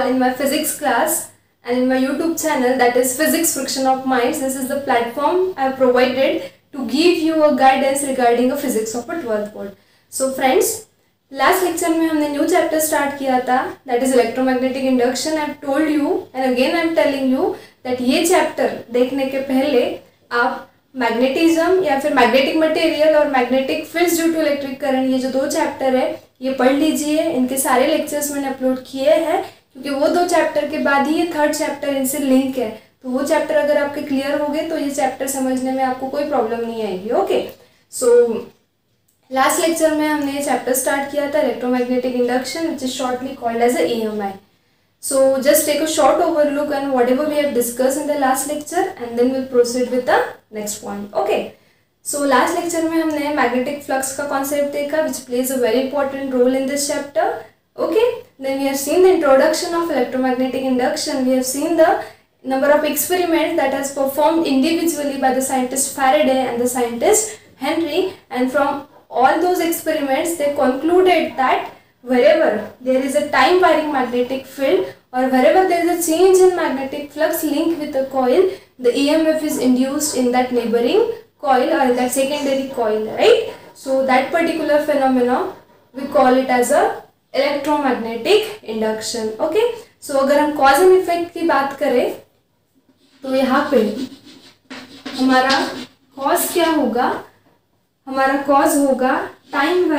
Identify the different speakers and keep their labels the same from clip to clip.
Speaker 1: in my physics class and in my YouTube channel, that is Physics Friction of Minds. This is the platform I have provided to give you a guidance regarding a physics of a 12th board. So friends, last lecture में हमने new chapter start किया था, that is electromagnetic induction. I have told you and again I am telling you that ये chapter देखने के पहले आप magnetism या फिर मैग्नेटिक मटेरियल और magnetic fields due to electric current, ये जो दो चैप्टर है ये पढ़ लीजिए. इनके सारे लेक्चर्स मैंने अपलोड किए हैं क्योंकि वो दो चैप्टर के बाद ही ये थर्ड चैप्टर इनसे लिंक है. तो वो चैप्टर अगर आपके क्लियर हो गए तो ये चैप्टर समझने में आपको कोई प्रॉब्लम नहीं आएगी. ओके, सो लास्ट लेक्चर में हमने ये चैप्टर स्टार्ट किया था electromagnetic induction, which is shortly called as EMI. So just take a short overlook on whatever we have discussed in the last lecture and then we'll proceed with the next point. Okay. So last lecture में हमने magnetic flux का concept देखा, which plays a very important role in this chapter. Okay. Then we have seen the introduction of electromagnetic induction. We have seen the number of experiments that has performed individually by the scientist Faraday and the scientist Henry, and from all those experiments they concluded that wherever there is a time varying magnetic field or wherever there is a change in magnetic flux linked with a coil, the EMF is induced in that neighboring coil or in that secondary coil, right? So that particular phenomena we call it as a electromagnetic induction. Okay, so अगर हम cause and effect की बात करें तो यहाँ पे हमारा cause क्या होगा? हमारा cause होगा टाइम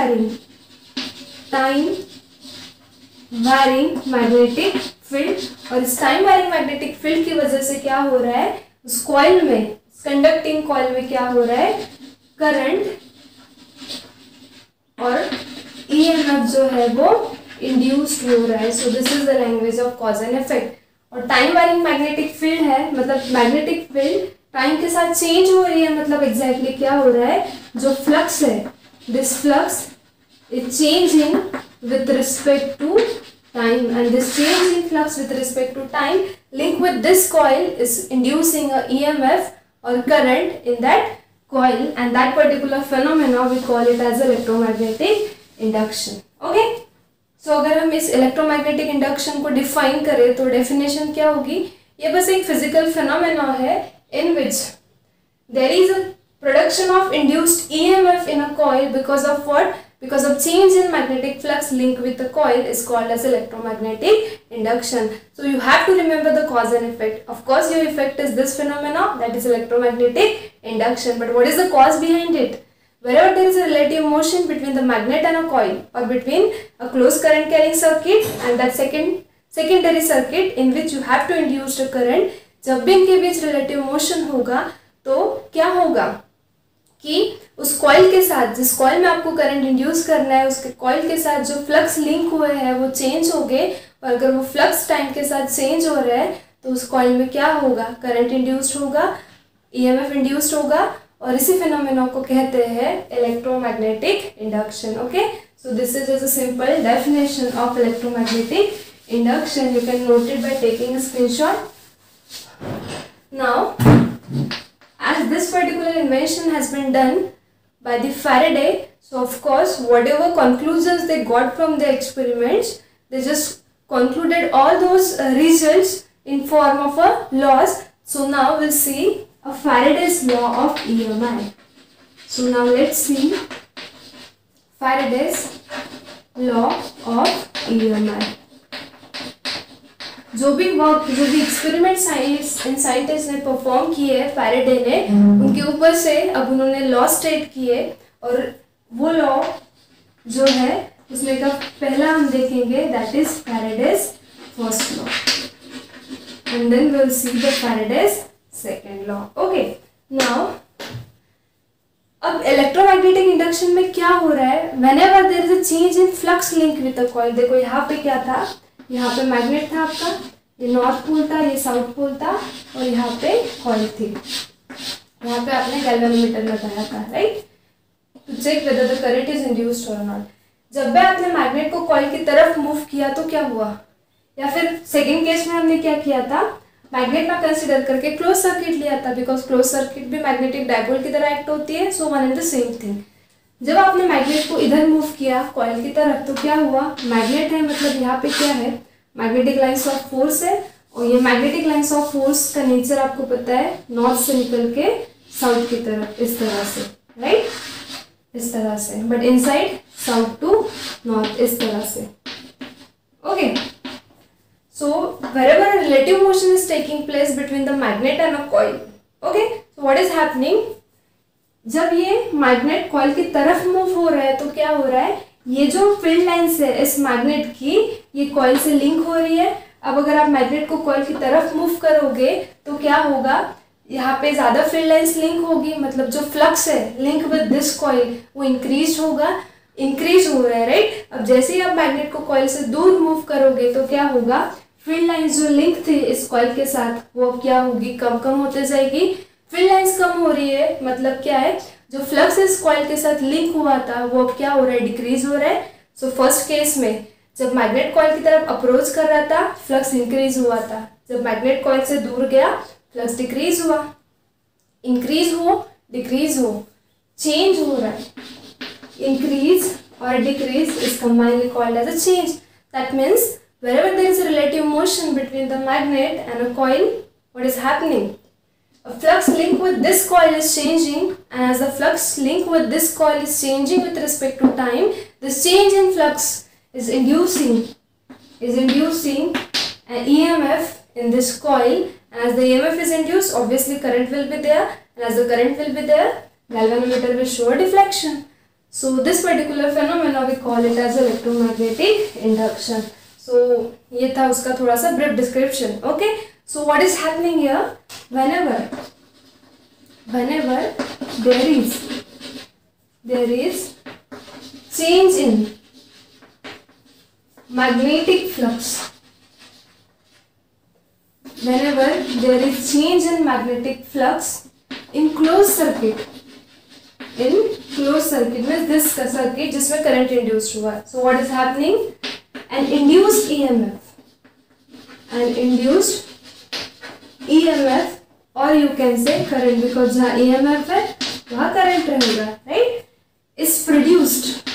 Speaker 1: वैरिंग मैग्नेटिक फील्ड, और इस टाइम वैरिंग मैग्नेटिक फील्ड की वजह से क्या हो रहा है, उस कॉइल में, कंडक्टिंग कॉइल में क्या हो रहा है, करंट और EMF जो है वो इंड्यूस्ड हो रहा है. So this is the language of cause and effect. और टाइम वैरिंग मैग्नेटिक फील्ड है, मतलब मैग्नेटिक फील्ड टाइम के साथ चेंज हो रही है, मतलब एग्जैक्टली क्या हो रहा है, जो फ्लक्स है, this flux is changing with respect to time, and this change in flux with respect to time linked with this coil is inducing a EMF or current in that coil, and that particular phenomena we call it as electromagnetic induction. Okay, so अगर हम इस electromagnetic induction को define करें तो definition क्या होगी, ये बस एक physical phenomena है in which there is a production of induced EMF in a coil because of what? Because of change in magnetic flux linked with the coil is called as electromagnetic induction. So you have to remember the cause and effect. Of course your effect is this phenomena, that is electromagnetic induction, but what is the cause behind it? Wherever there is a relative motion between the magnet and a coil, or between a closed current carrying circuit and that secondary circuit in which you have to induce a current, जब भी इनके बीच relative motion होगा तो क्या होगा कि उस coil के साथ, जिस कॉइल में आपको करंट इंड्यूस करना है, उसके कॉइल के साथ जो फ्लक्स लिंक हुए हैं वो चेंज हो गए, और अगर वो फ्लक्स टाइम के साथ चेंज हो रहा है तो उस कॉइल में क्या होगा, करंट इंड्यूस्ड होगा, EMF इंड्यूस्ड होगा, और इसी फिनोमेना को कहते हैं electromagnetic induction. Okay, so this is a simple definition of electromagnetic induction. You can note it by taking a screenshot. Now as this particular invention has been done by the Faraday, so of course whatever conclusions they got from the experiments, they just concluded all those results in form of a laws. So now we'll see a Faraday's law of EMI. So now let's see Faraday's law of EMI. जो भी experiment scientist ने perform किए हैं Faraday ने, उनके ऊपर से अब उन्होंने लॉ स्टेट किए, और वो लॉ जो है उसमें का पहला हम देखेंगे, that is Faraday's first law, and then we will see the Faraday's second law. Okay, now अब इलेक्ट्रोमैग्नेटिक इंडक्शन में क्या हो रहा है, whenever there is a change in flux link with a coil. देखो यहाँ पे क्या था, यहाँ पे मैग्नेट था आपका, ये नॉर्थ पोल था, ये साउथ पोल था, और यहाँ पे कॉइल थी. यहाँ पे आपने गैल्वेनोमीटर लगाया था, right, to check whether the current is induced or not. जब भी आपने मैग्नेट को कॉइल की तरफ मूव किया तो क्या हुआ, या फिर सेकेंड केस में हमने क्या किया था, मैग्नेट ना कंसिडर करके क्लोज सर्किट लिया था, बिकॉज क्लोज सर्किट भी मैग्नेटिक डायपोल की तरह एक्ट होती है. So one and the same thing. जब आपने मैग्नेट को इधर मूव किया कॉइल की तरफ तो क्या हुआ, मैग्नेट है मतलब यहाँ पे क्या है, मैग्नेटिक लाइंस ऑफ फोर्स है, और ये मैग्नेटिक लाइंस ऑफ फोर्स का नेचर आपको पता है, नॉर्थ से निकल के साउथ की तरफ इस तरह से, राइट, इस तरह से, but inside south to north इस तरह से. Okay, so wherever a relative motion is taking place between the magnet and a coil, okay, so what is happening, जब ये मैग्नेट कॉइल की तरफ मूव हो रहा है तो क्या हो रहा है, ये जो फील्ड लाइंस है इस मैग्नेट की ये कॉइल से लिंक हो रही है. अब अगर आप मैग्नेट को कॉइल की तरफ मूव करोगे तो क्या होगा, यहाँ पे ज़्यादा फील्ड लाइंस लिंक होगी, मतलब जो फ्लक्स है लिंक विद दिस कॉइल वो इंक्रीज होगा, इंक्रीज हो रहा है, राइट. अब जैसे ही आप मैग्नेट को कॉइल से दूर मूव करोगे तो क्या होगा, फील्ड लाइंस जो लिंक थी इस कॉइल के साथ वो अब क्या होगी, कम कम होते जाएगी. फील्ड लाइंस कम हो रही है मतलब क्या है, जो फ्लक्स इस कॉइल के साथ लिंक हुआ था वो अब क्या हो रहा है, डिक्रीज हो रहा है. सो फर्स्ट केस में जब मैग्नेट कॉइल की तरफ अप्रोच कर रहा था फ्लक्स इंक्रीज हुआ था, जब मैग्नेट कॉइल से दूर गया फ्लक्स डिक्रीज हुआ. इंक्रीज हो डिक्रीज हो, चेंज हो रहा है, इंक्रीज और decrease is combinedly called as a change. That means wherever there is a relative motion between the magnet and a coil, what is happening? A flux link with this coil is changing, and as the flux link with this coil is changing with respect to time, this change in flux is inducing an EMF in this coil, and as the EMF is induced, obviously current will be there, and as the current will be there, galvanometer will show a deflection. So this particular phenomena we call it as electromagnetic induction. So ये था उसका थोड़ा सा brief description. Okay. So what is happening here? Whenever there is change in magnetic flux, whenever there is change in magnetic flux in closed circuit means this circuit जिसमें current induced हुआ. So what is happening? An induced EMF or you can say current, because जहाँ EMF है वहाँ current रहेगा, right? is produced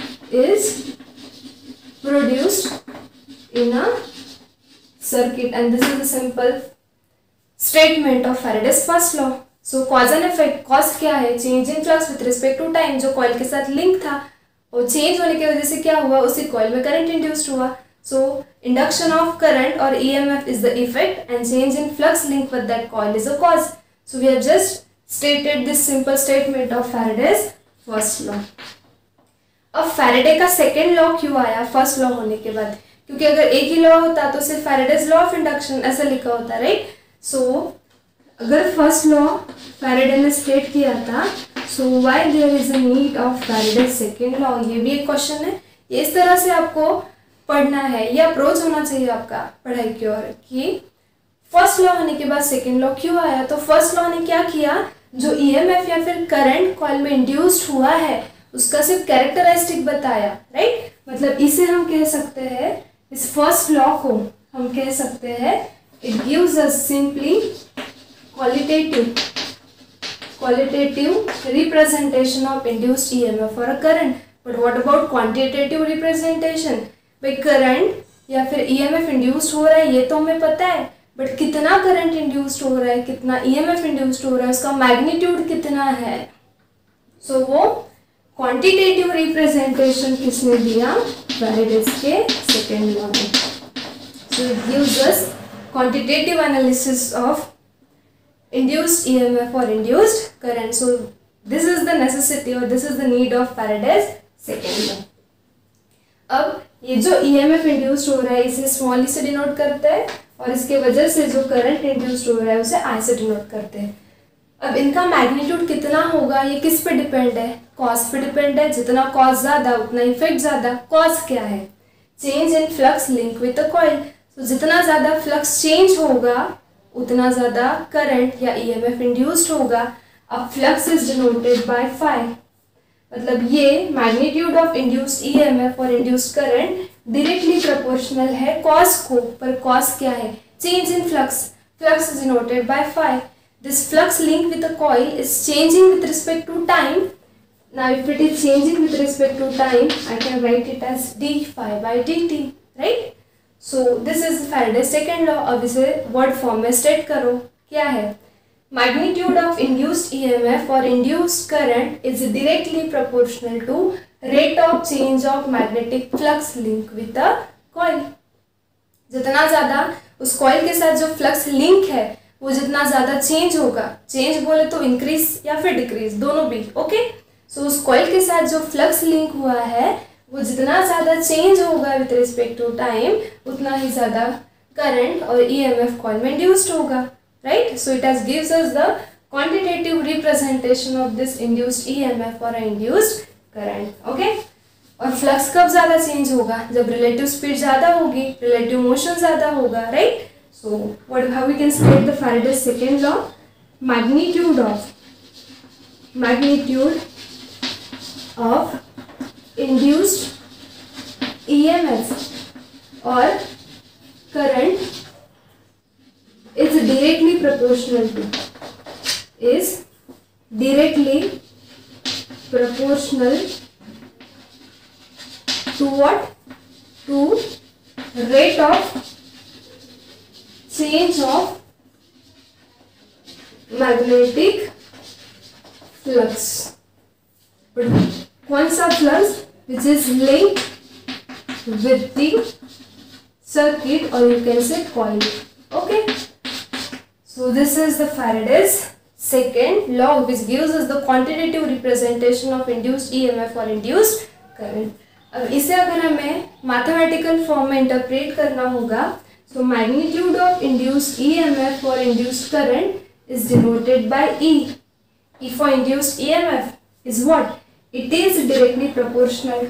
Speaker 1: in a circuit, and this is a simple statement of Faraday's first law. So cause and effect. cause क्या है, change in flux with respect to time, जो coil के साथ link था और change होने की वजह से क्या हुआ, उसी कॉइल में करंट इंड्यूस्ड हुआ. सो इंडक्शन ऑफ करंट और EMF is the effect and change in flux link with that coil is a cause. So we have just stated this simple statement of Faraday's first law. अब Faraday का second law क्यों आया first law होने के बाद, क्योंकि अगर एक ही लॉ होता तो सिर्फ फैराडेज लॉ ऑफ इंडक्शन ऐसा लिखा होता, राइट. सो अगर फर्स्ट लॉ फैराडे ने स्टेट किया था, so why there is a need of Faraday second law, ये भी एक क्वेश्चन है. ये इस तरह से आपको पढ़ना है, ये अप्रोच होना चाहिए आपका पढ़ाई की ओर कि फर्स्ट लॉ होने के बाद सेकेंड लॉ क्यों आया. तो फर्स्ट लॉ ने क्या किया, जो EMF या फिर करंट कॉइल में इंड्यूस्ड हुआ है उसका सिर्फ कैरेक्टरिस्टिक बताया, राइट. मतलब इसे हम कह सकते हैं, इस फर्स्ट लॉ को हम कह सकते हैं, it gives us simply qualitative representation of induced EMF or a current. But what about quantitative representation? भाई करंट या फिर EMF इंड्यूस्ड हो रहा है ये तो हमें पता है, बट कितना करंट इंड्यूस्ड हो रहा है, कितना EMF इंड्यूस्ड हो रहा है, उसका मैग्नीट्यूड कितना है. सो वो क्वांटिटेटिव रिप्रेजेंटेशन किसने दिया, फैराडेज के सेकेंड लॉ में. So it gives us quantitative analysis of induced EMF or induced current. So this is the necessity or this is the need of Faraday's second law. अब ये जो EMF induced हो रहा है इसे small ई से denote करते हैं और इसके वजह से जो करंट इंड्यूस्ड हो रहा है उसे I से डिनोट करते हैं. अब इनका मैग्नीट्यूड कितना होगा ये किस पे डिपेंड है, कॉज पे डिपेंड है. जितना कॉज ज़्यादा उतना इफेक्ट ज़्यादा. कॉज क्या है, change in flux link with the coil. तो जितना ज़्यादा फ्लक्स चेंज होगा उतना ज़्यादा करंट या EMF इंड्यूस्ड होगा. अब flux is denoted by phi, मतलब ये मैग्नीट्यूड ऑफ इंड्यूस्ड EMF और इंड्यूस्ड करंट डायरेक्टली प्रोपोर्शनल है कॉज को. पर कॉज क्या है, change in flux. Flux is denoted by phi. This flux link with the coil is changing with respect to time. Now if it is changing with respect to time I can write it as d phi by dt, right. So this is Faraday second law. अब इसे word form में state करो, क्या है? Magnitude of induced EMF और induced current is directly proportional to rate of change of magnetic flux link with the coil. जितना ज़्यादा उस कॉइल के साथ जो फ्लक्स लिंक है वो जितना ज़्यादा चेंज होगा, चेंज बोले तो इंक्रीज या फिर डिक्रीज दोनों भी, ओके। सो उस कॉइल के साथ जो फ्लक्स लिंक हुआ है वो जितना ज़्यादा चेंज होगा विथ रिस्पेक्ट टू टाइम, उतना ही ज़्यादा करंट और ईएमएफ कॉइल में इंड्यूस्ड होगा, right. So it has gives us the quantitative representation of this induced EMF और इंड्यूस्ड करंट, ओके। और फ्लक्स कब ज़्यादा चेंज होगा? जब रिलेटिव स्पीड ज़्यादा होगी, रिलेटिव मोशन ज़्यादा होगा, right. So what how we can state the Faraday's second law? Magnitude of induced EMF or current is directly proportional to what? To rate of change of magnetic flux. कौन सा फ्लक्स? which is linked with the circuit or you can say coil, okay. So this is the Faraday's second law which gives us the quantitative representation of induced EMF or induced current. अब इसे अगर हमें mathematical form में interpret करना होगा, so magnitude of induced EMF or induced current is denoted by E. E for induced EMF is what? It is directly proportional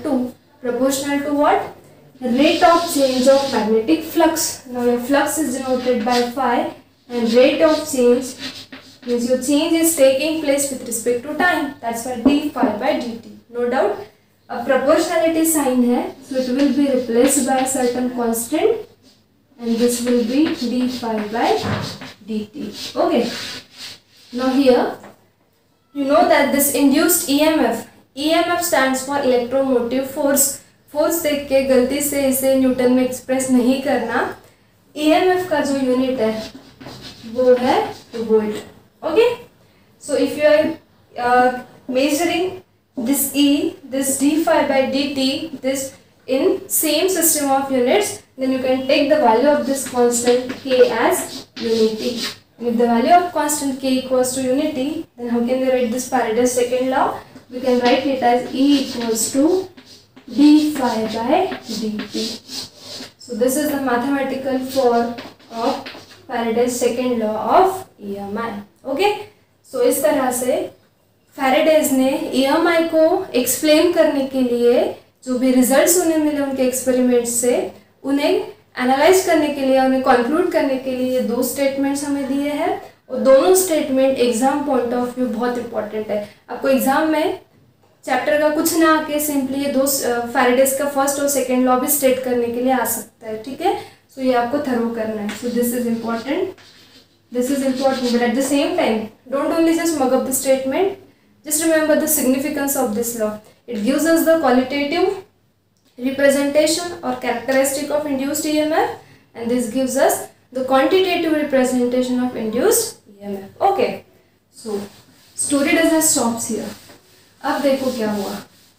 Speaker 1: to what? Rate of change of magnetic flux. Now your flux is denoted by phi and rate of change means your change is taking place with respect to time. That's why d phi by dt. No doubt. A proportionality sign है, so it will be replaced by a certain constant and this will be d phi by dt. Okay. Now here you know that this induced EMF stands for electromotive force. Force देख के गलती से इसे Newton में express नहीं करना। EMF का जो यूनिट है वो है volt, okay. So if you are measuring this this d phi by dt, this in same system of units, then you can take the value of this constant k as unity. And if the value of constant k equals to unity, then how can we write this Faraday's second law? We can write it as E equals to d phi by dt. So this is the mathematical form of Faraday's second law of EMI. Okay? So इस तरह से Faraday's ने EMI को explain करने के लिए जो भी रिजल्ट्स उन्हें मिले उनके एक्सपेरिमेंट से, उन्हें एनालाइज करने के लिए, उन्हें कंक्लूड करने के लिए दो स्टेटमेंट्स हमें दिए हैं और दोनों statement exam point of view बहुत इंपॉर्टेंट है। आपको एग्जाम में चैप्टर का कुछ ना आके सिंपली ये दो फैराडेज का फर्स्ट और सेकेंड लॉ भी स्टेट करने के लिए आ सकता है, ठीक है। सो ये आपको थरो करना है। So this is important, but at the same time don't only just mug up the statement, just remember the significance of this law. It gives us the qualitative representation or characteristic of induced EMF and this gives us the quantitative representation of induced EMF. Okay, so story doesn't stop here. अब देखो क्या हुआ।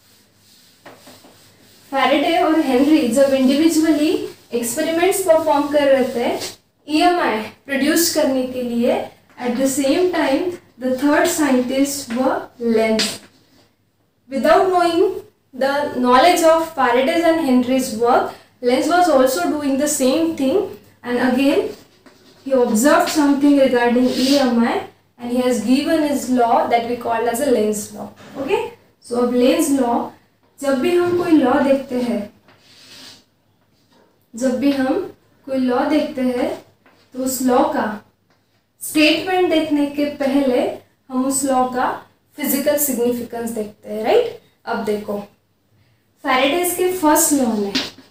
Speaker 1: Faraday और Henry जब individually experiments perform कर रहे थे EMI produce करने के लिए, at the same time the third scientists were Lenz. Without knowing the knowledge of Faraday's and Henry's work, Lenz was also doing the same thing and again he observed something regarding EMI and he has given his law that we call as a Lenz law. Okay? So अब Lenz law, जब भी हम कोई law देखते हैं तो उस law का स्टेटमेंट देखने के पहले हम उस लॉ का फिजिकल सिग्निफिकेंस देखते हैं, राइट। अब देखो फैराडेज के फर्स्ट लॉ ने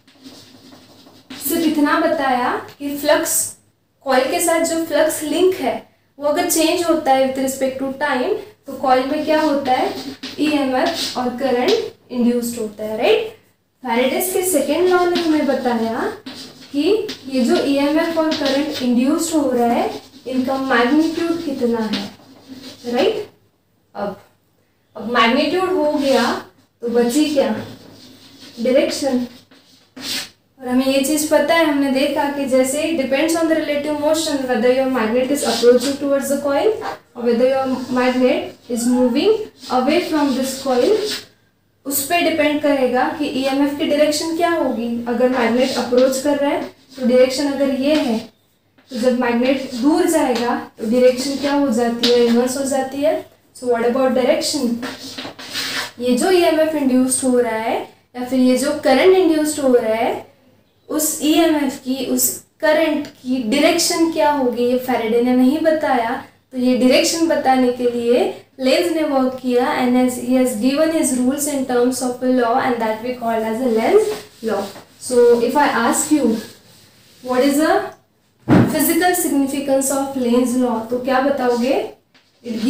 Speaker 1: सिर्फ इतना बताया कि फ्लक्स कॉइल के साथ जो फ्लक्स लिंक है वो अगर चेंज होता है विथ रिस्पेक्ट टू टाइम तो कॉइल में क्या होता है, ईएमएफ और करंट इंड्यूस्ड होता है, राइट। फैराडेज के सेकेंड लॉ ने हमें बताया कि ये जो ईएमएफ और करंट इंड्यूस्ड हो रहा है इनका मैग्नीट्यूड कितना है, राइट। अब मैग्नीट्यूड हो गया तो बची क्या, डायरेक्शन। और हमें ये चीज़ पता है, हमने देखा कि जैसे depends on the relative motion whether your magnet is approaching towards the coil or whether your magnet is moving away from this coil, उस पर डिपेंड करेगा कि ईएमएफ की डायरेक्शन क्या होगी। अगर मैग्नेट अप्रोच कर रहा है तो डायरेक्शन अगर ये है, तो जब मैग्नेट दूर जाएगा तो डायरेक्शन क्या हो जाती है, रिवर्स हो जाती है। सो व्हाट अबाउट डायरेक्शन, ये जो ईएमएफ इंड्यूस्ड हो रहा है या फिर ये जो करंट इंड्यूस्ड हो रहा है, उस ईएमएफ की, उस करंट की डायरेक्शन क्या होगी, ये फैराडे ने नहीं बताया। तो ये डायरेक्शन बताने के लिए लेंज ने वर्क किया and he has given his rules in terms of a law and that we called as a Lenz law. So if I ask you what is a physical significance of Lenz law, तो क्या बताओगे? It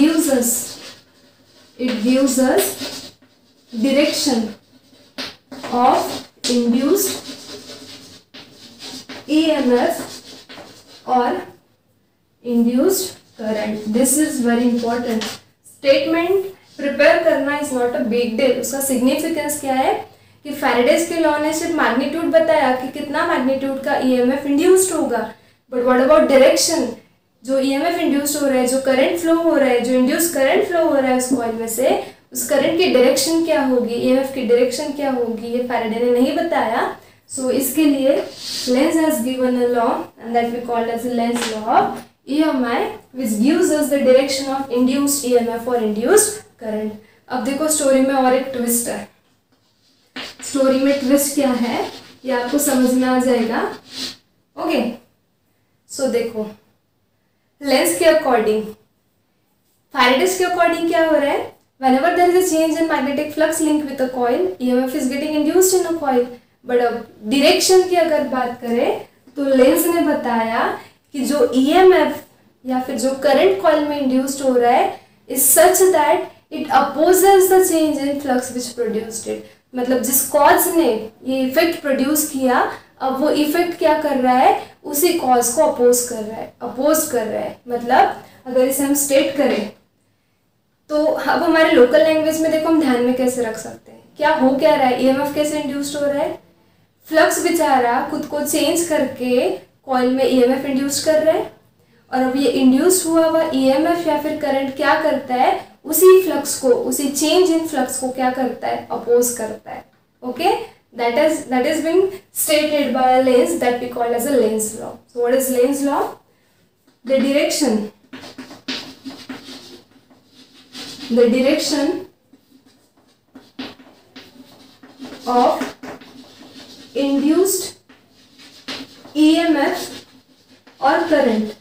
Speaker 1: gives us direction of induced EMF और induced current. This is very important. Statement prepare करना is not a big deal. उसका significance क्या है कि Faraday's के लॉ ने सिर्फ मैग्नीट्यूड बताया कि कितना मैग्नीट्यूड का EMF इंड्यूस्ड होगा, बट व्हाट अबाउट डायरेक्शन, जो EMF इंड्यूस्ड हो रहा है, जो करंट फ्लो हो रहा है, जो इंड्यूस करंट फ्लो हो रहा है उस कॉइल में से, उस करंट की डायरेक्शन क्या होगी, EMF की डायरेक्शन क्या होगी, ये फैराडे ने नहीं बताया। So इसके लिए Lenz has given a law and that we call as the Lenz law of EMI, which gives us the direction of induced EMF or induced current. अब देखो स्टोरी में और एक ट्विस्ट है। स्टोरी में ट्विस्ट क्या है ये आपको समझ में आ जाएगा। ओके, सो देखो लेंस के अकॉर्डिंग, फैराडेज के अकॉर्डिंग क्या हो रहा है, whenever there is a change in magnetic flux link with a coil, EMF is getting induced in a coil. But अब डायरेक्शन की अगर बात करें तो लेंज ने बताया कि जो EMF या फिर जो करंट कॉइल में इंड्यूस्ड हो रहा है is such that it opposes the change in flux which produced it. मतलब जिस कॉज ने ये इफेक्ट प्रोड्यूस किया, अब वो इफेक्ट क्या कर रहा है, उसी कॉज को अपोज कर रहा है। मतलब अगर इसे हम स्टेट करें तो अब हमारे लोकल लैंग्वेज में देखो हम ध्यान में कैसे रख सकते हैं, क्या हो क्या रहा है, EMF कैसे इंड्यूस्ड हो रहा है, फ्लक्स बेचारा खुद को चेंज करके कॉइल में EMF इंड्यूस कर रहा है, और अब ये इंड्यूस हुआ हुआ EMF या फिर करंट क्या करता है, उसी फ्लक्स को, उसी चेंज इन फ्लक्स को क्या करता है, अपोज करता है। Okay, that is being stated by Lenz, that we call as a Lenz law. So what is Lenz law? The direction of induced EMF or current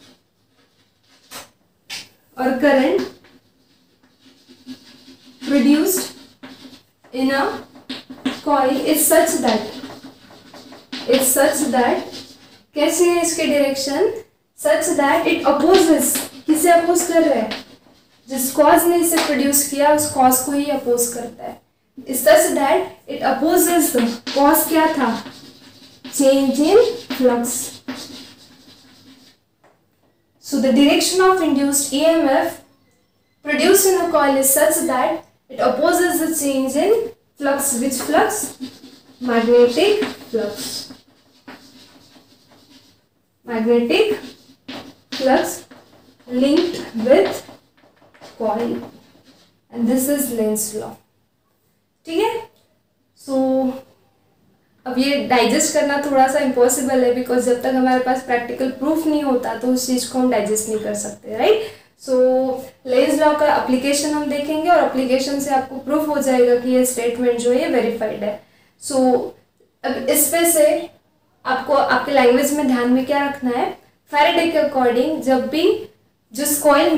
Speaker 1: produced in a coil is such that कैसे है इसके direction, such that it opposes, किसे oppose कर रहा है, जिस cause ने इसे प्रोड्यूस किया उस कॉज को ही अपोज करता है। such that it opposes the cause क्या था, change in flux. So the direction of induced EMF produced in a coil is such that it opposes the change in flux. Which flux? Magnetic flux. Magnetic flux linked with coil, and this is Lenz law. ठीक है। सो अब ये digest करना थोड़ा सा impossible है, because जब तक हमारे पास प्रैक्टिकल प्रूफ नहीं होता तो उस चीज़ को हम डाइजेस्ट नहीं कर सकते, राइट। सो लेंज लॉ का एप्लीकेशन हम देखेंगे और एप्लीकेशन से आपको प्रूफ हो जाएगा कि ये स्टेटमेंट जो है ये वेरीफाइड है। सो अब इस पे से आपको आपके लैंग्वेज में ध्यान में क्या रखना है, फैराडे के अकॉर्डिंग जब भी जिस कॉइल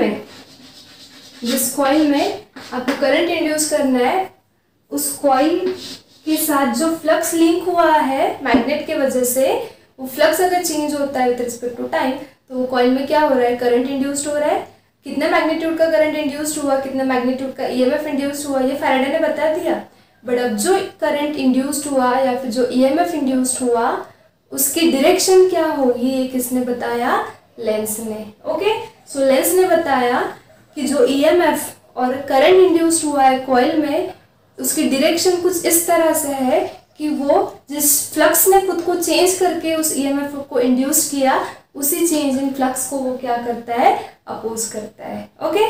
Speaker 1: में आपको करंट इंड्यूस करना है, उस कॉइल के साथ जो फ्लक्स लिंक हुआ है मैग्नेट के वजह से, वो फ्लक्स अगर चेंज होता है विद रिस्पेक्ट टू टाइम तो वो कॉइल में क्या हो रहा है, करंट इंड्यूस्ड हो रहा है। कितने मैग्नीट्यूड का करंट इंड्यूस्ड हुआ, कितने मैग्नीट्यूड का EMF इंड्यूस्ड हुआ, ये फैराडे ने बता दिया। बट अब जो करंट इंड्यूस्ड हुआ या फिर जो EMF इंड्यूस्ड हुआ उसकी डायरेक्शन क्या होगी ये किसने बताया, लेंस ने। ओके, सो लेंस ने बताया कि जो ईएमएफ और करंट इंड्यूस्ड हुआ है कॉइल में, उसकी डायरेक्शन कुछ इस तरह से है कि वो जिस फ्लक्स ने खुद को चेंज करके उस ईएमएफ को इंड्यूस किया, उसी चेंज इन फ्लक्स को वो क्या करता है, अपोज करता है। ओके,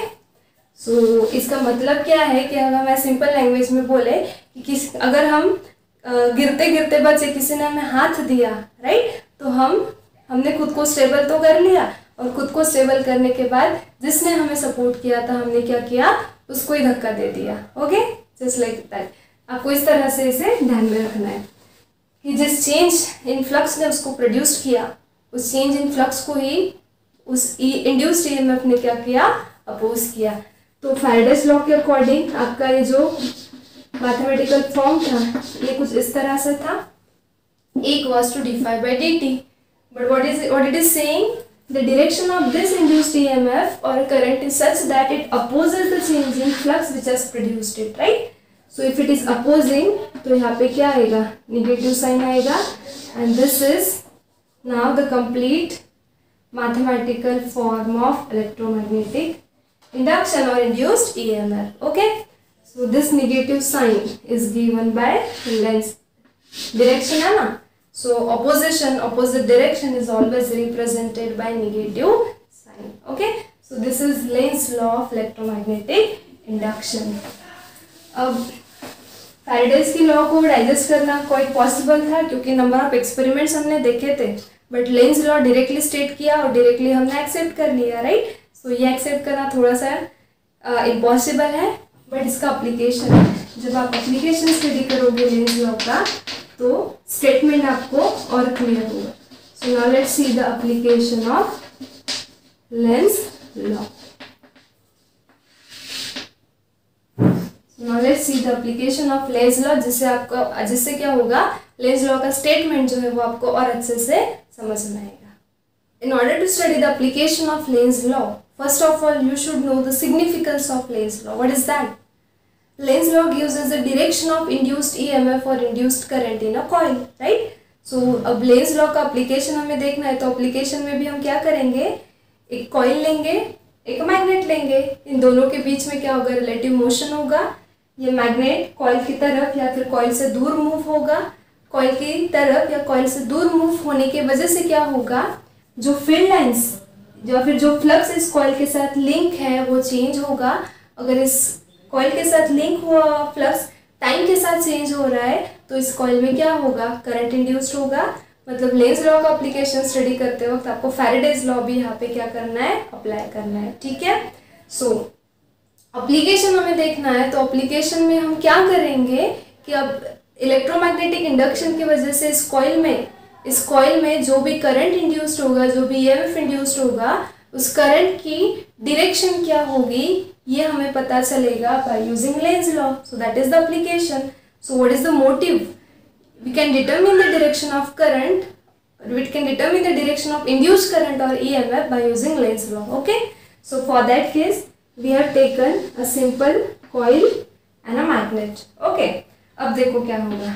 Speaker 1: सो इसका मतलब क्या है कि अगर मैं सिंपल लैंग्वेज में बोले कि अगर हम गिरते गिरते बचे, किसी ने हमें हाथ दिया, राइट, तो हमने खुद को स्टेबल तो कर लिया, और खुद को स्टेबल करने के बाद जिसने हमें सपोर्ट किया था, हमने क्या किया, उसको ही धक्का दे दिया। Okay, just like that. आपको इस तरह से इसे ध्यान में रखना है कि जिस चेंज इन फ्लक्स ने उसको प्रोड्यूस किया, उस चेंज इन फ्लक्स को ही उस इंड्यूस्ड ईएमएफ ने क्या किया, अपोज किया। तो फैराडेज लॉ के अकॉर्डिंग आपका ये जो मैथमेटिकल फॉर्म था ये कुछ इस तरह से था, A equals to d phi by dt, but what it is saying, the direction of this induced EMF or current is such that it opposes the change in flux which has produced it, right? So if it is opposing, तो यहाँ पे क्या आएगा, negative sign आएगा, and this is now the complete mathematical form of electromagnetic induction or induced EMF. Okay, so this negative sign is given by Lenz direction है ना, so opposite direction is always represented by negative sign. Okay, so this is Lenz law of electromagnetic induction. अब Faraday's की law को digest करना quite possible था क्योंकि number of experiments हमने देखे थे, but Lenz law directly state किया और डायरेक्टली हमने एक्सेप्ट कर लिया, राइट। सो ये एक्सेप्ट करना थोड़ा सा इम्पॉसिबल है, बट इसका एप्लीकेशन है, जब आप एप्लीकेशन स्टडी करोगे लेंज लॉ का तो स्टेटमेंट आपको और क्लियर होगा। So now let's see the application of Lenz law. Now let's see the application of Lenz law, जिससे क्या होगा, Lenz law का स्टेटमेंट जो है वो आपको और अच्छे से समझ में आएगा। In order to study the application of Lenz law, first of all you should know the significance of Lenz law. What is that? Lenz law gives us the direction of induced EMF or induced current in a coil, right? So अब Lenz law का application हमें देखना है, तो application में भी हम क्या करेंगे, एक coil लेंगे, एक मैग्नेट लेंगे, इन दोनों के बीच में क्या होगा, रिलेटिव मोशन होगा। ये मैग्नेट कॉइल की तरफ या फिर कॉइल से दूर मूव होगा, कॉइल की तरफ या कॉइल से दूर मूव होने की वजह से क्या होगा, जो फील्ड लाइंस या फिर जो फ्लक्स इस कॉइल के साथ लिंक है वो चेंज होगा। अगर इस कॉइल के साथ लिंक हुआ फ्लक्स टाइम के साथ चेंज हो रहा है तो इस कॉइल में क्या होगा, करंट इंड्यूस्ड होगा। मतलब लेंज लॉ का एप्लीकेशन स्टडी करते वक्त आपको फैराडेज लॉ भी यहाँ पे क्या करना है, अप्लाई करना है, ठीक है। सो एप्लीकेशन हमें देखना है, तो एप्लीकेशन में हम क्या करेंगे कि अब इलेक्ट्रोमैग्नेटिक इंडक्शन की वजह से इस कॉइल में जो भी करंट इंड्यूस्ड होगा, जो भी ईएमएफ इंड्यूस्ड होगा, उस करंट की डायरेक्शन क्या होगी ये हमें पता चलेगा by using Lenz law. So that is the application. So what is the motive, we can determine the direction of current, we can determine the direction of induced current or EMF by using Lenz law. Okay, so for that case we have taken a simple coil and a magnet. Okay, अब देखो क्या होगा,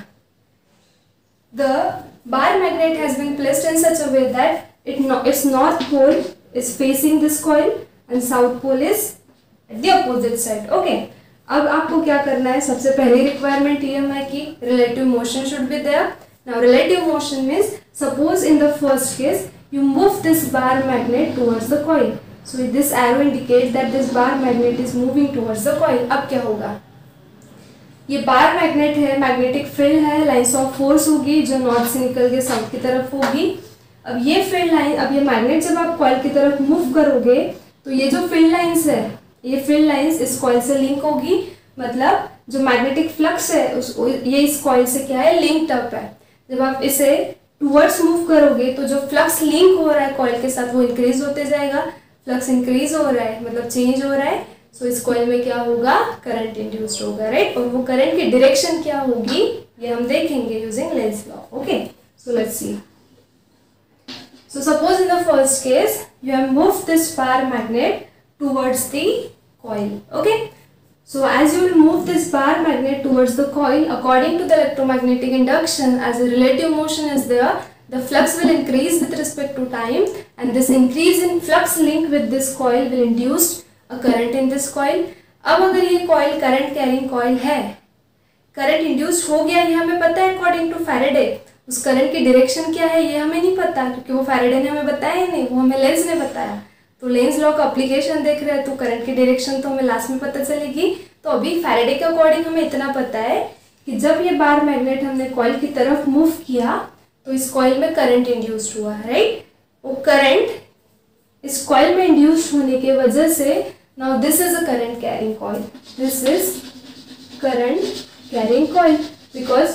Speaker 1: the bar magnet has been placed in such a way that its north pole is facing this coil and south pole is at the opposite side. Okay, अब आपको क्या करना है, सबसे पहली रिक्वायरमेंट ये है कि relative motion should be there. Now relative motion means suppose in the first case you move this bar magnet towards the coil, so this arrow indicate that this bar magnet is moving towards the coil. अब क्या होगा, ये bar magnet है, magnetic field है, lines of force होगी जो north से निकल के साउथ की तरफ होगी। अब ये फील्ड लाइन, अब ये मैग्नेट जब आप कॉइल की तरफ मूव करोगे तो ये जो फील्ड लाइन्स है, ये फील्ड लाइंस इस कॉइल से लिंक होगी, मतलब जो मैग्नेटिक फ्लक्स है ये इस कॉइल से क्या है, लिंक्ड अप है। जब आप इसे टुवर्ड्स मूव करोगे तो जो फ्लक्स लिंक हो रहा है कॉइल के साथ वो इंक्रीज होते जाएगा। फ्लक्स इंक्रीज हो रहा है मतलब चेंज हो रहा है, सो इस कॉइल में क्या होगा, करंट इंड्यूस्ड होगा, राइट। और वो करंट की डायरेक्शन क्या होगी ये हम देखेंगे using Lenz law. Okay, so let's see. So suppose in the first case you have moved this bar magnet towards the coil. Okay, so as you will move this bar magnet towards the coil, according to the electromagnetic induction, as a relative motion is there, the flux will increase with respect to time, and this increase in flux link with this coil will induce a current in this coil. अब अगर ये coil current carrying coil है, current induce हो गया, ये हमें पता है अकॉर्डिंग टू फैराडे। उस करंट की डायरेक्शन क्या है ये हमें नहीं पता, क्योंकि वो फैराडे ने हमें बताया नहीं, वो हमें लेंज ने बताया। तो लेंज लॉ का अप्लीकेशन देख रहे हैं तो करंट की डायरेक्शन तो हमें लास्ट में पता चलेगी। तो अभी फैराडे के अकॉर्डिंग हमें इतना पता है कि जब ये बार मैग्नेट हमने कॉइल की तरफ मूव किया तो इस कॉइल में करंट इंड्यूस्ड हुआ, राइट। वो करंट इस कॉइल में इंड्यूस्ड होने की वजह से now this is a current carrying coil, this is current carrying coil. Because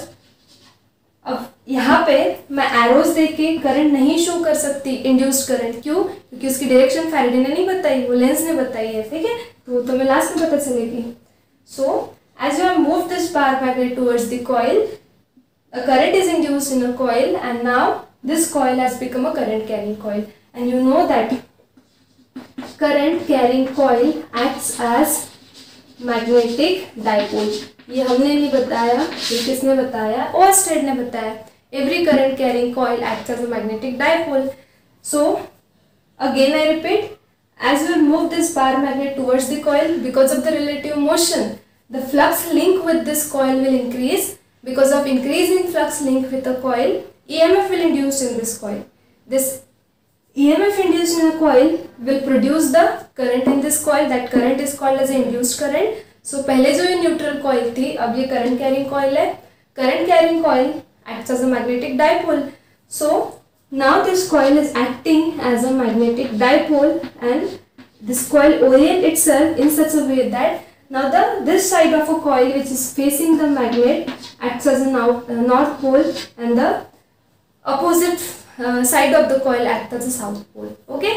Speaker 1: अब यहाँ पे मैं एरोज देख के करंट नहीं शो कर सकती इंड्यूस्ड करंट, क्यों? क्योंकि उसकी डायरेक्शन फैराडे ने नहीं बताई, वो लेंस ने बताई है, ठीक है। तो हमें लास्ट में पता चलेगी। सो as you have moved this bar magnet towards the coil, a current is induced in a coil, and now this coil has become a current carrying coil. And you know that current carrying coil acts as magnetic dipole. ये हमने नहीं बताया, ये किसने बताया? Oersted ने बताया। Every current carrying coil acts as a magnetic dipole. So again I repeat, as you move this bar magnet towards the coil, because of the relative motion, the flux link with this coil will increase. Because of increasing flux link with the coil, EMF will induce in this coil. This EMF induced in a coil will produce the current in this coil. That current is called as induced current. So पहले जो ये neutral coil थी, अब ये current carrying coil है। Current carrying coil acts as a magnetic dipole. So now this coil is acting as a magnetic dipole, and this coil orients itself in such a way that now this side of a coil which is facing the magnet acts as a north pole, and the opposite side of the coil acts as a south pole. Okay.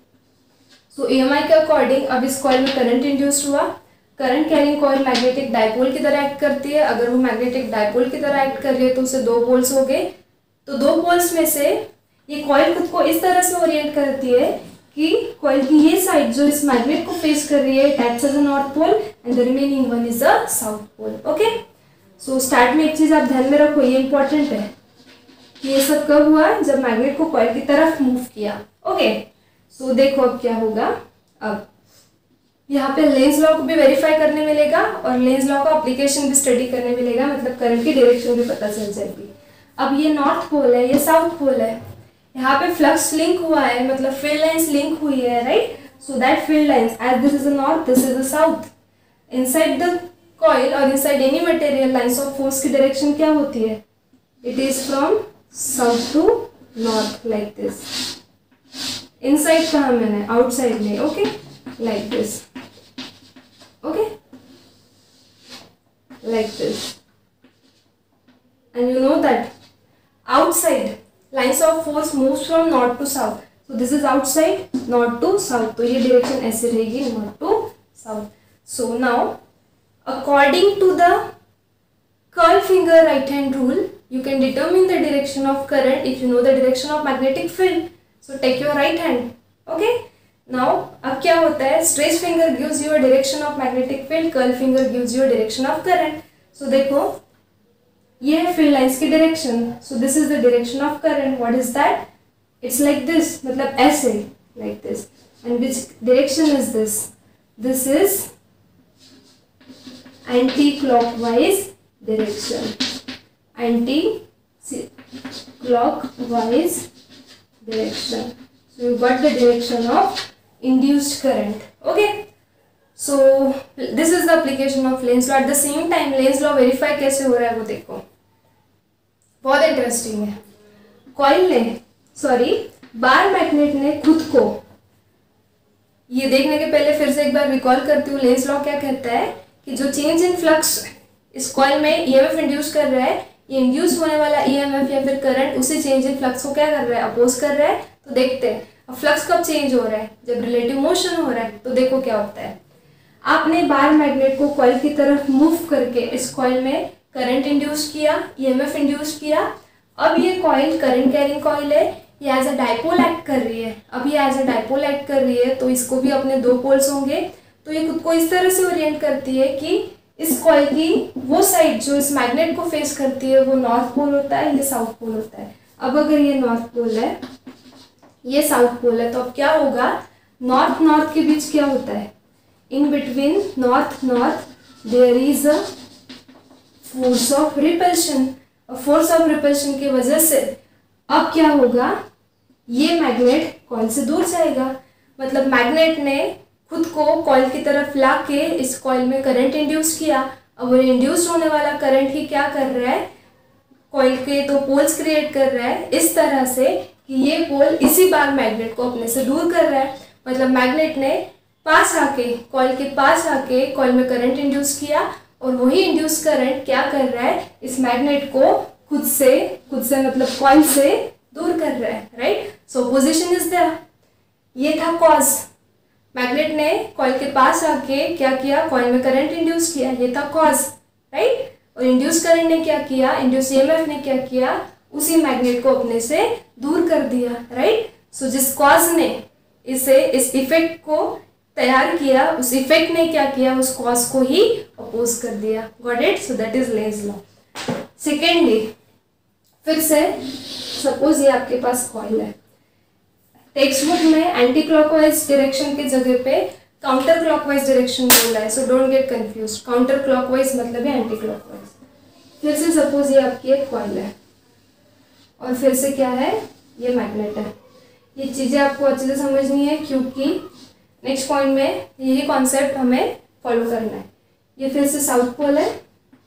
Speaker 1: So EMI के according अब इस coil में current induced हुआ। Current carrying coil magnetic dipole की तरह act करती है। अगर वो मैग्नेटिक डाइपोल की तरह एक्ट कर रही है तो उसे दो पोल्स हो गए। तो दो पोल्स में से ये कॉइल खुद को इस तरह से ओरिएंट करती है कि कॉइल की ये साइड जो इस मैग्नेट को फेस कर रही है it acts as a north pole, and the remaining one is a south pole. Okay. So start में एक चीज आप ध्यान में रखो, ये इंपॉर्टेंट है कि ये सब कब हुआ? जब मैग्नेट को कॉइल की तरफ मूव किया। ओके। सो देखो अब क्या होगा। अब यहाँ पे लेंज लॉ को भी वेरीफाई करने मिलेगा और लेंज लॉ का एप्लीकेशन भी स्टडी करने मिलेगा, मतलब करंट की डायरेक्शन भी पता चल जाएगी। अब ये नॉर्थ पोल है, ये साउथ पोल है। यहाँ पे फ्लक्स लिंक हुआ है, मतलब फील्ड लाइंस लिंक हुई है, right. So that field lines as this is the north, this is the south. Inside the coil और inside any material lines of force की डायरेक्शन क्या होती है? It is from south to north, like this. Inside कहाँ मैंने? Outside में। Okay, like this. Okay, like this. And you know that outside lines of force moves from north to south. So this is outside, north to south. तो ये direction ऐसे रहेगी, north to south. So now, according to the curl finger right hand rule, you can determine the direction of current if you know the direction of magnetic field. So take your right hand. Okay. Now अब क्या होता है? Stretch finger gives you a direction of magnetic field, curl finger gives you a direction of current. So देखो ये है field lines की direction. So this is the direction of current. What is that? It's like this, मतलब ऐसे, like this. And which direction is this? This is anti clockwise direction, anti clockwise direction. So you got the direction of induced current. Okay. So this is the application of Lenz law. At the same time Lenz law verify कैसे हो रहा है वो देखो, बहुत interesting है। Coil ने bar magnet ने खुद को, ये देखने के पहले फिर से एक बार रिकॉल करती हूँ। लेंज लॉ क्या कहता है कि जो चेंज इन फ्लक्स इस कॉइल में ईएमएफ इंड्यूस कर रहा है, ये इंड्यूस होने वाला ईएमएफ या फिर करंट उसी चेंज इन फ्लक्स को क्या कर रहा है? अपोज कर रहा है। तो देखते हैं अब फ्लक्स कब चेंज हो रहा है? जब रिलेटिव मोशन हो रहा है। तो देखो क्या होता है। आपने बार मैग्नेट को कॉइल की तरफ मूव करके इस कॉइल में करंट इंड्यूस किया, ईएमएफ इंड्यूस किया। अब ये कॉइल करंट कैरिंग कॉइल है, ये एज अ डाइपोल एक्ट कर रही है। अब ये एज अ डाइपोल एक्ट कर रही है तो इसको भी अपने दो पोल्स होंगे। तो ये खुद को इस तरह से ओरिएंट करती है कि इस कॉइल की वो साइड जो इस मैग्नेट को फेस करती है वो नॉर्थ पोल होता है, ये साउथ पोल होता है। अब अगर ये नॉर्थ पोल है, ये साउथ पोल है, तो अब क्या होगा, नॉर्थ नॉर्थ के बीच क्या होता है, in between north north there is a force of repulsion. Force of repulsion की वजह से अब क्या होगा, ये मैग्नेट कॉइल से दूर जाएगा। मतलब मैग्नेट ने खुद को कॉइल की तरफ ला के इस कॉइल में करंट इंड्यूस किया। अब वो इंड्यूस होने वाला करंट ही क्या कर रहा है, कॉइल के दो पोल्स क्रिएट कर रहा है इस तरह से कि ये पोल इसी बार मैग्नेट को अपने से दूर कर रहा है। मतलब मैग्नेट ने पास आके, कॉइल के पास आके कॉइल में करंट इंड्यूस किया और वही इंड्यूस करंट क्या कर रहा है, इस मैग्नेट को खुद से मतलब कॉइल से दूर कर रहा है, right. So position is there. ये था कॉज, मैग्नेट ने कॉइल के पास आके क्या किया, कॉइल में करंट इंड्यूस किया, ये था कॉज, राइट। और इंड्यूस करंट ने क्या किया, इंड्यूस ईएमएफ ने क्या किया, उसी मैग्नेट को अपने से दूर कर दिया, राइट। सो जिस कॉज ने इस इफेक्ट को तैयार किया, उस इफेक्ट ने क्या किया, उस कॉज को ही अपोज कर दिया। Got it. So that is Lenz law. Secondly, फिर से सपोज ये आपके पास कॉइल है, टेक्स्ट बुक में एंटी क्लॉकवाइज डायरेक्शन की जगह पे काउंटर क्लॉकवाइज डायरेक्शन बोला है, so don't get confuse. Counter clockwise मतलब है एंटी क्लॉकवाइज। फिर से सपोज ये आपकी एक कॉइल है और फिर से क्या है, ये मैग्नेट है। ये चीज़ें आपको अच्छे से समझनी है क्योंकि नेक्स्ट पॉइंट में यही कॉन्सेप्ट हमें फॉलो करना है। ये फिर से साउथ पोल है,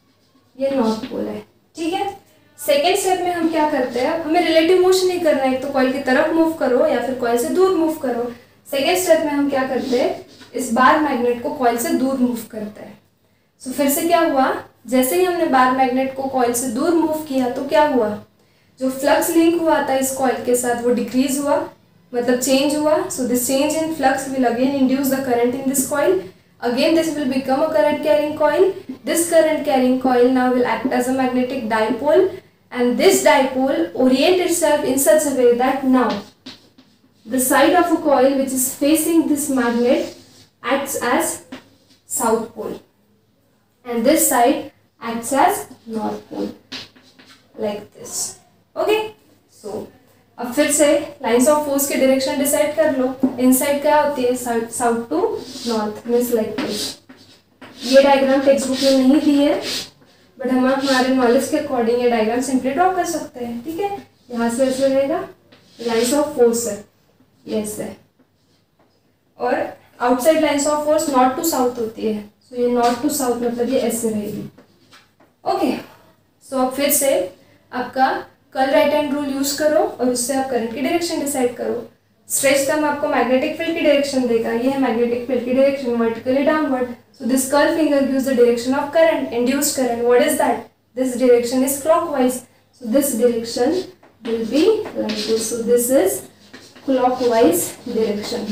Speaker 1: ये नॉर्थ पोल है, ठीक है। सेकेंड स्टेप में हम क्या करते हैं, हमें रिलेटिव मोशन नहीं करना है, एक तो कॉइल की तरफ मूव करो या फिर कॉइल से दूर मूव करो। सेकेंड स्टेप में हम क्या करते हैं, इस बार मैग्नेट को कॉइल से दूर मूव करते हैं। सो फिर से क्या हुआ, जैसे ही हमने बार मैग्नेट को कॉइल से दूर मूव किया तो क्या हुआ, जो फ्लक्स लिंक हुआ था इस कॉइल के साथ वो डिक्रीज हुआ, मतलब चेंज हुआ। So this change in flux will again induce the current in this coil. Again this will become a current carrying coil. This current carrying coil now will act as a magnetic dipole, and this dipole orient itself in such a way that now the side of a coil which is facing this magnet acts as south pole and this side acts as north pole, like this. Okay, so अब फिर से lines of force के direction decide कर लो। Inside क्या होती है, south to north, means like this. ये डायग्राम टेक्स्ट बुक में नहीं दी है बट हम हमारे नॉलेज के अकॉर्डिंग ये डायग्राम सिंपली ड्रॉ कर सकते हैं, ठीक है। यहाँ से ऐसे रहेगा, लाइंस ऑफ फोर्स है, ये ऐसे, और outside lines of force north to south होती है। सो ये नॉर्थ टू साउथ मतलब ये ऐसे रहेगी। ओके, सो अब फिर से आपका कल राइट हैंड रूल यूज करो और उससे आप करंट की डायरेक्शन डिसाइड करो। स्ट्रेच थंब आपको मैग्नेटिक फील्ड की डायरेक्शन देगा, ये है मैग्नेटिक फील्ड की direction, vertically downward. So this curve finger gives the direction of current, induced current. What is that? This direction is clockwise, so this direction will be like this. So this is clockwise direction.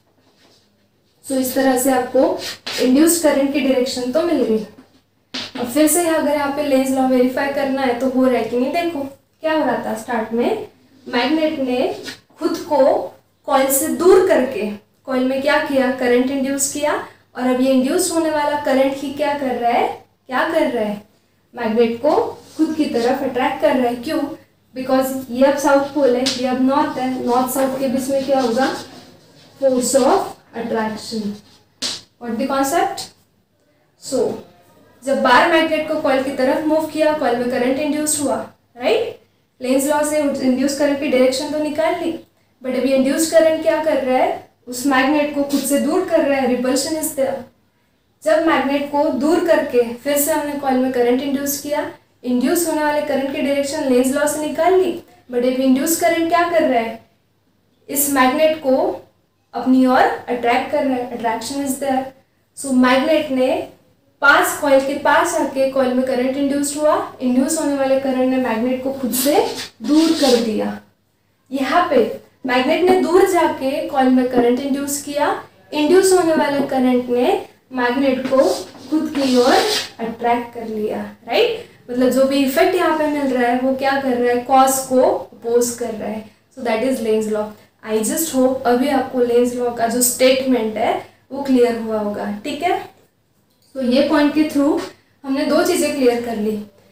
Speaker 1: So इस तरह से आपको induced current की direction तो मिल गई। अब फिर से अगर यहाँ पे लेंज लॉ वेरीफाई करना है तो हो रहा है कि नहीं, देखो क्या हो रहा था। स्टार्ट में मैग्नेट ने खुद को कॉइल से दूर करके कॉइल में क्या किया, करंट इंड्यूस किया, और अब ये इंड्यूस होने वाला करंट ही क्या कर रहा है, मैग्नेट को खुद की तरफ अट्रैक्ट कर रहा है। क्यों? बिकॉज ये अब साउथ पोल है, ये अब नॉर्थ है, नॉर्थ साउथ के बीच में क्या होगा, force of attraction. What the concept? So जब बार मैग्नेट को कॉइल की तरफ मूव किया, कॉइल में करंट इंड्यूस हुआ, राइट। लेंज लॉ से इंड्यूस करंट की डायरेक्शन तो निकाल ली, बट अभी इंड्यूस करंट क्या कर रहा है, उस मैग्नेट को खुद से दूर कर रहा है, रिपल्शन इज देयर। जब मैग्नेट को दूर करके फिर से हमने कॉइल में करंट इंड्यूस किया, इंड्यूस होने वाले करंट की डायरेक्शन लेंज लॉ से निकाल ली, बट अभी इंड्यूस करंट क्या कर रहा है, इस मैग्नेट को अपनी ओर अट्रैक्ट कर रहा है, attraction is there. So magnet ने पास कॉइल के पास आके कॉइल में करंट इंड्यूस हुआ, इंड्यूस होने वाले करंट ने मैग्नेट को खुद से दूर कर दिया। यहाँ पे मैग्नेट ने दूर जाके कॉइल में करंट इंड्यूस किया, इंड्यूस होने वाले करंट ने मैग्नेट को खुद की ओर अट्रैक्ट कर लिया, राइट। मतलब जो भी इफेक्ट यहाँ पे मिल रहा है वो क्या कर रहा है, कॉज को अपोज कर रहा है। So that is Lenz law. I just hope अभी आपको लेंज लॉ का जो स्टेटमेंट है वो क्लियर हुआ होगा, ठीक है। तो ये पॉइंट के थ्रू हमने दो चीज़ें क्लियर कर ली।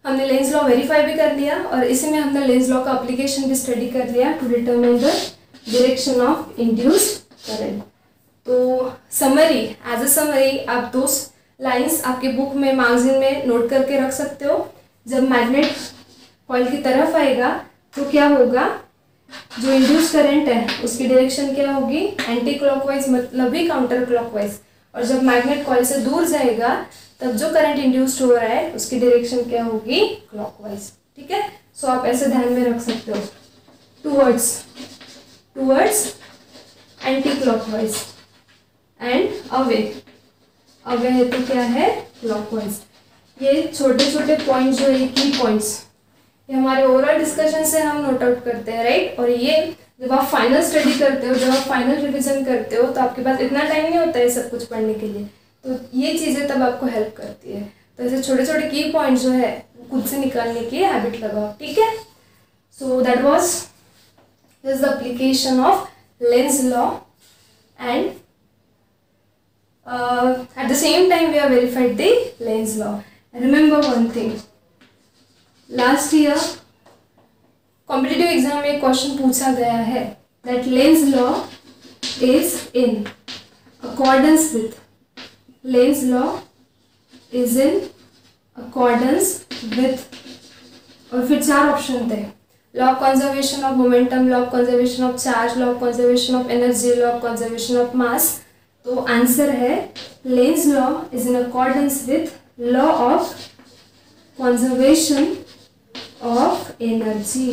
Speaker 1: हमने लेंस लॉ वेरीफाई भी कर लिया और इसी में हमने लेंस लॉ का एप्लीकेशन भी स्टडी कर लिया to determine the direction of induced current. तो समरी, एज अ समरी आप दो लाइंस आपके बुक में मैगजीन में नोट करके रख सकते हो। जब मैग्नेट कॉइल की तरफ आएगा तो क्या होगा, जो इंड्यूस करंट है उसकी डायरेक्शन क्या होगी, एंटी क्लॉकवाइज मतलब भी काउंटर क्लॉकवाइज। और जब मैग्नेट कॉइल से दूर जाएगा तब जो करंट इंड्यूस्ड हो रहा है उसकी डायरेक्शन क्या होगी, क्लॉकवाइज। ठीक है, सो आप ऐसे ध्यान में रख सकते हो, towards anti clockwise and away है तो क्या है, क्लॉकवाइज। ये छोटे छोटे पॉइंट जो है की पॉइंट्स, ये हमारे ओवरऑल डिस्कशन से हम नोट आउट करते हैं, राइट। और ये जब आप फाइनल स्टडी करते हो, जब आप फाइनल रिवीजन करते हो तो आपके पास इतना टाइम नहीं होता है सब कुछ पढ़ने के लिए, तो ये चीज़ें तब आपको हेल्प करती है। तो ऐसे छोटे छोटे की पॉइंट जो है खुद से निकालने की हैबिट लगाओ, ठीक है। So that was this the application of Lenz law and at the same time we have verified the Lenz law. Remember one thing, last year competitive exam में क्वेश्चन पूछा गया है that Lenz law is in accordance with, Lenz law is in accordance with, और फिर 4 option थे, law of conservation of momentum, law of conservation of charge, law of conservation of energy, law of conservation of mass. तो answer है Lenz law is in accordance with law of conservation of energy.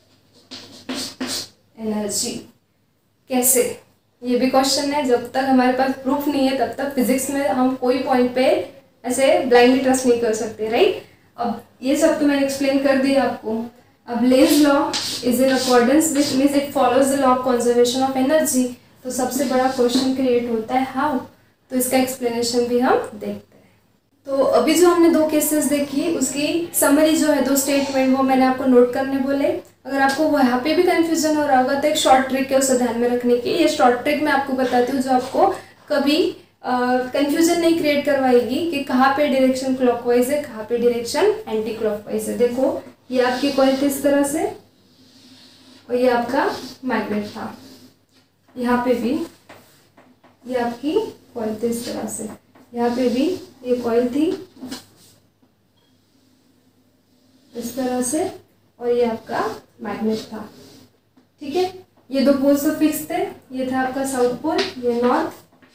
Speaker 1: कैसे, ये भी question है। जब तक हमारे पास proof नहीं है तब तक फिजिक्स में हम कोई पॉइंट पे ऐसे ब्लाइंडली ट्रस्ट नहीं कर सकते, राइट। अब ये सब तो मैंने एक्सप्लेन कर दिया आपको। अब Lenz law is in accordance with means it follows the law of conservation of energy. तो सबसे बड़ा क्वेश्चन क्रिएट होता है हाउ, तो इसका एक्सप्लेनेशन भी हम देखते हैं। तो अभी जो हमने 2 केसेस देखी उसकी समरी जो है, 2 स्टेटमेंट वो मैंने आपको नोट करने बोले। अगर आपको वहाँ पे भी कंफ्यूजन हो रहा होगा तो एक शॉर्ट ट्रिक है उसे ध्यान में रखने की। ये शॉर्ट ट्रिक मैं आपको बताती हूँ जो आपको कभी कंफ्यूजन नहीं क्रिएट करवाएगी कि कहाँ पे डायरेक्शन क्लॉकवाइज है, कहाँ पे डायरेक्शन एंटी क्लॉकवाइज है। देखो ये आपकी कॉइल थी इस तरह से और ये आपका मैग्नेट था, यहाँ पे भी ये आपकी कॉइल थी इस तरह से, यहाँ पे भी ये कॉइल थी इस तरह से और ये आपका मैग्नेट था, ठीक है। ये 2 पोल्स तो फिक्स थे, ये था आपका साउथ पोल, ये नॉर्थ,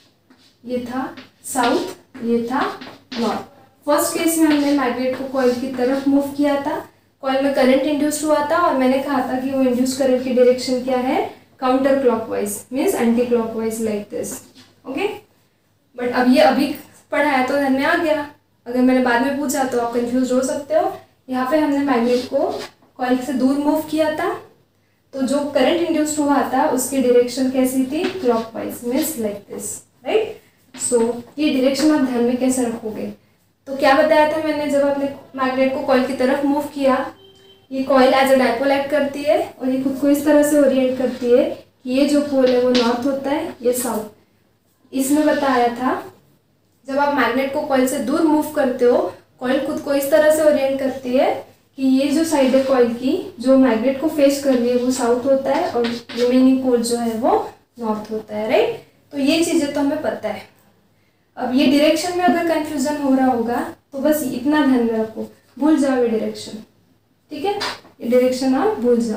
Speaker 1: ये था साउथ, ये था नॉर्थ। फर्स्ट केस में हमने मैग्नेट को कॉइल की तरफ मूव किया था, कॉइल में करंट इंड्यूस्ड हुआ था और मैंने कहा था कि वो इंड्यूस करंट की डायरेक्शन क्या है, counter clockwise means anti clockwise like this, okay. But अब ये अभी पढ़ा है तो ध्यान में आ गया, अगर मैंने बाद में पूछा तो आप कंफ्यूज हो सकते हो। यहाँ पे हमने मैग्नेट को कॉइल से दूर मूव किया था तो जो करंट इंड्यूस्ड हुआ था उसकी डायरेक्शन कैसी थी, clockwise means like this, right. So ये डायरेक्शन आप ध्यान में कैसे रखोगे, तो क्या बताया था मैंने, जब आपने मैग्नेट को कॉइल की तरफ मूव किया, ये coil as a dipole act करती है और ये खुद को इस तरह से ओरिएंट करती है कि ये जो पोल है वो नॉर्थ होता है, ये साउथ। इसमें बताया था जब आप मैग्नेट को कॉइल से दूर मूव करते हो, कॉइल खुद को इस तरह से ओरिएंट करती है कि ये जो साइड है कॉइल की जो मैग्नेट को फेस कर रही है वो साउथ होता है और रिमेनिंग पोल जो है वो नॉर्थ होता है, राइट। तो ये चीज़ें तो हमें पता है। अब ये डायरेक्शन में अगर कंफ्यूजन हो रहा होगा तो बस इतना ध्यान में रखो, भूल जाओ ये डायरेक्शन, ठीक है। ये डायरेक्शन आप भूल जाओ,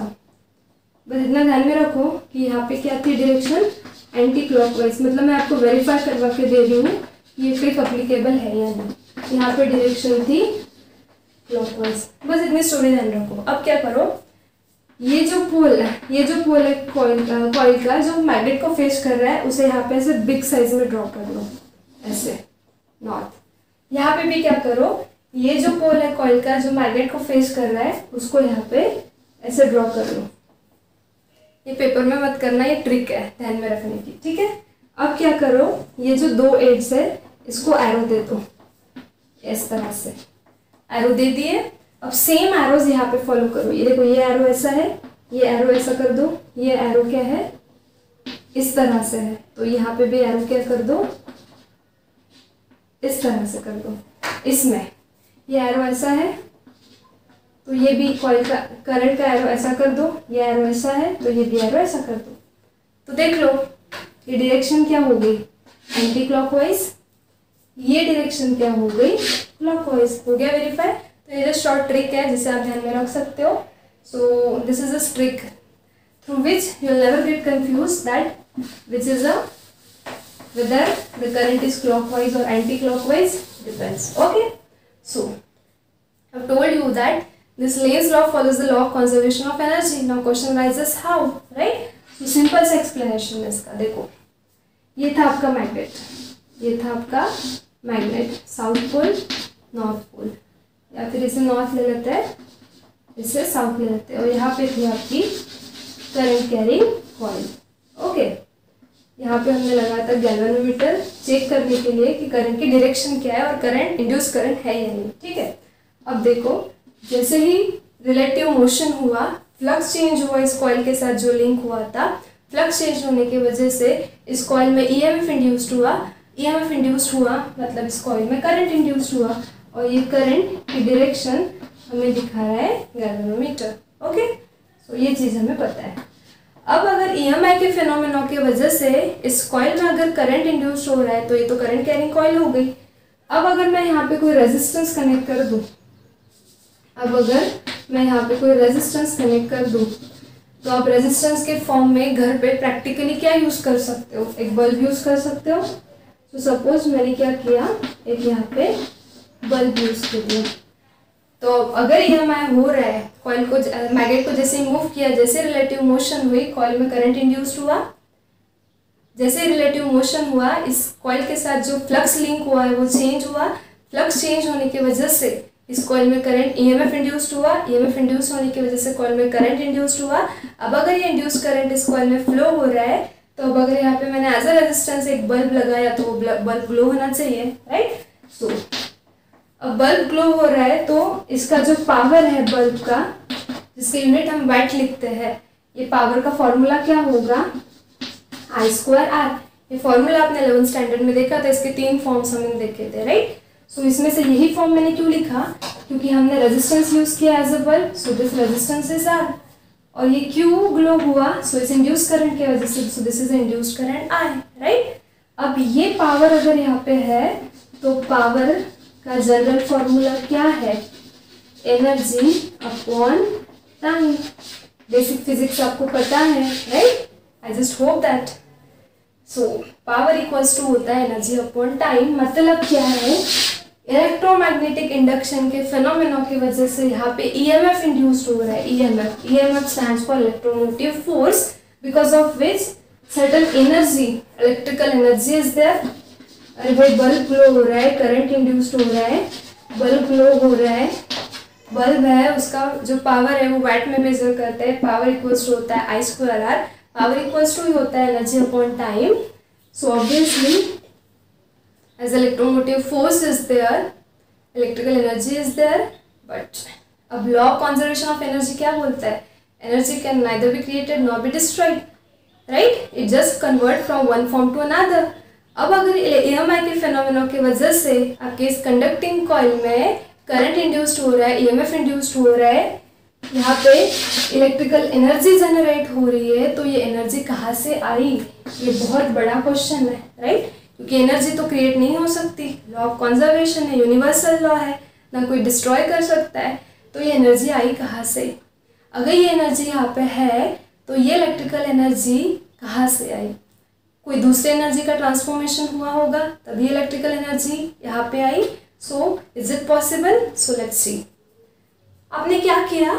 Speaker 1: बस इतना ध्यान में रखो कि यहाँ पे क्या थी डायरेक्शन, एंटी क्लॉकवाइज। मतलब मैं आपको वेरीफाई करवा के दे रही हूँ ये ट्रिक अप्लीकेबल है या नहीं। यहाँ पे डायरेक्शन थी क्लॉकवाइज, बस इतनी स्टोरी ध्यान रखो। अब क्या करो, ये जो पोल है कॉइल का जो मैग्नेट को फेस कर रहा है उसे यहाँ पे ऐसे बिग साइज में ड्रॉ कर लो, ऐसे नॉर्थ। यहाँ पे भी क्या करो, ये जो पोल है कॉइल का जो मैग्नेट को फेस कर रहा है उसको यहाँ पे ऐसे ड्रॉ कर लो। ये पेपर में मत करना, ये ट्रिक है ध्यान में रखने की, ठीक है। अब क्या करो, ये जो 2 एड्स है इसको एरो दे दो, इस तरह से एरो दे दिए। अब सेम एरोज यहाँ पे फॉलो करो, ये देखो ये एरो ऐसा है, ये एरो ऐसा कर दो, ये एरो क्या है इस तरह से है, तो यहाँ पे भी एरो क्या कर दो इस तरह से कर दो। इसमें ये एरो ऐसा है, तो ये भी कॉइल का करंट का एरो ऐसा कर दो, ये एरो ऐसा है तो ये भी एरो ऐसा कर दो। तो देख लो ये डायरेक्शन क्या हो गई, एंटी क्लॉकवाइज, ये डायरेक्शन क्या हो गई, क्लॉकवाइज। हो गया वेरीफाई। तो ये जो शॉर्ट ट्रिक है जिसे आप ध्यान में रख सकते हो। So this is a trick through which you will never get confused that which is a whether the current is clockwise or anti-clockwise depends. Okay, so I've told you that this Lenz's law follows the law of conservation of energy. Now question arises how, right? So simple सा explanation है इसका। देखो ये था आपका magnet, ये था आपका magnet, south pole north pole, या फिर इसे नॉर्थ ले लेते हैं, इसे साउथ ले लेते हैं, और यहाँ पे थी आपकी करंट कैरिंग कॉइल। ओके, यहाँ पे हमने लगाया था गैल्वेनोमीटर चेक करने के लिए कि करंट की डायरेक्शन क्या है और करंट इंड्यूस करंट है या नहीं। ठीक है, अब देखो जैसे ही रिलेटिव मोशन हुआ, फ्लक्स चेंज हुआ इस कॉइल के साथ जो लिंक हुआ था, फ्लक्स चेंज होने की वजह से इस कॉइल में ईएमएफ इंड्यूस्ड हुआ। ईएमएफ इंड्यूस्ड हुआ मतलब इस कॉइल में करंट इंड्यूस्ड हुआ, और ये करंट की डायरेक्शन हमें दिखा रहा है गैल्वेनोमीटर। ओके, तो ये चीज़ हमें पता है। अब अगर ईएमआई के फिनोमेना की वजह से इस कॉइल में अगर करंट इंड्यूस हो रहा है तो ये तो करंट कैरिंग कॉइल हो गई। अब अगर मैं यहाँ पे कोई रेजिस्टेंस कनेक्ट कर दूँ, अब अगर मैं यहाँ पे कोई रेजिस्टेंस कनेक्ट कर दूँ, तो आप रेजिस्टेंस के फॉर्म में घर पे प्रैक्टिकली क्या यूज़ कर सकते हो, एक बल्ब यूज़ कर सकते हो। तो सपोज मैंने क्या किया, एक यहाँ पे बल्ब यूज़ कर दिया। तो अगर ईएमआई हो रहा है, कॉइल को मैग्नेट को जैसे मूव किया, जैसे रिलेटिव मोशन हुई कॉइल में करंट इंड्यूस्ड हुआ, जैसे रिलेटिव मोशन हुआ इस कॉइल के साथ जो फ्लक्स लिंक हुआ है वो चेंज हुआ। फ्लक्स चेंज होने की वजह से इस कॉइल में करंट ईएमएफ इंड्यूस्ड हुआ, ईएमएफ इंड्यूस होने की वजह से कॉइल में करंट इंड्यूस्ड हुआ। अब अगर ये इंड्यूस करंट इस कॉइल में फ्लो हो रहा है, तो अब अगर यहाँ पे मैंने एज अ रेजिस्टेंस एक बल्ब लगाया तो वो बल्ब ग्लो होना चाहिए, राइट। सो अब बल्ब ग्लो हो रहा है तो इसका जो पावर है बल्ब का, जिसके यूनिट हम वाट लिखते हैं, ये पावर का फॉर्मूला क्या होगा, I²R। ये फॉर्मूला आपने 11th स्टैंडर्ड में देखा था, इसके 3 फॉर्म्स हमने देखे थे, राइट। सो इसमें से यही फॉर्म मैंने क्यों लिखा, क्योंकि हमने रेजिस्टेंस यूज किया as a bulb, so this resistance is R। और ये क्यों ग्लो हुआ, सो इस इंड्यूस करंट की वजह से, so this is induced current I, right. अब ये पावर अगर यहाँ पे है तो पावर का जनरल फॉर्मूला क्या है, energy upon time. Basic physics आपको पता है, राइट। I just hope that. So power equals to होता है एनर्जी अपॉन टाइम। मतलब क्या है, इलेक्ट्रोमैग्नेटिक इंडक्शन के फिनोमेना की वजह से यहाँ पे ईएमएफ इंड्यूस्ड हो रहा है। EMF stands for electromotive force, because of which certain energy, electrical energy is there. अरे भाई बल्ब ग्लो हो रहा है, करंट इंड्यूस्ड हो रहा है, बल्ब ग्लो हो रहा है, बल्ब है उसका जो पावर है वो वाट में मेजर करते हैं। पावर इक्वल्स टू होता है I²R। पावर इक्वल्स टू ही होता है energy upon time. So obviously as electromotive force is there, electrical energy is there. But अब law of conservation of energy क्या बोलता है, energy can neither be created nor be destroyed, right. It just convert from one form to another. अब अगर EMI के phenomena की वजह से आपके इस कंडक्टिंग कॉइल में करंट इंड्यूस्ड हो रहा है, ईएमएफ इंड्यूस्ड हो रहा है, यहाँ पे इलेक्ट्रिकल एनर्जी जनरेट हो रही है, तो ये एनर्जी कहाँ से आई, ये बहुत बड़ा क्वेश्चन है, राइट। क्योंकि एनर्जी तो क्रिएट नहीं हो सकती, लॉ ऑफ कंजर्वेशन है, यूनिवर्सल लॉ है, ना कोई डिस्ट्रॉय कर सकता है। तो ये एनर्जी आई कहाँ से, अगर ये एनर्जी यहाँ पे है तो ये इलेक्ट्रिकल एनर्जी कहाँ से आई, कोई दूसरे एनर्जी का ट्रांसफॉर्मेशन हुआ होगा तभी इलेक्ट्रिकल एनर्जी यहाँ पे आई। So is it possible, so let's see. आपने क्या किया,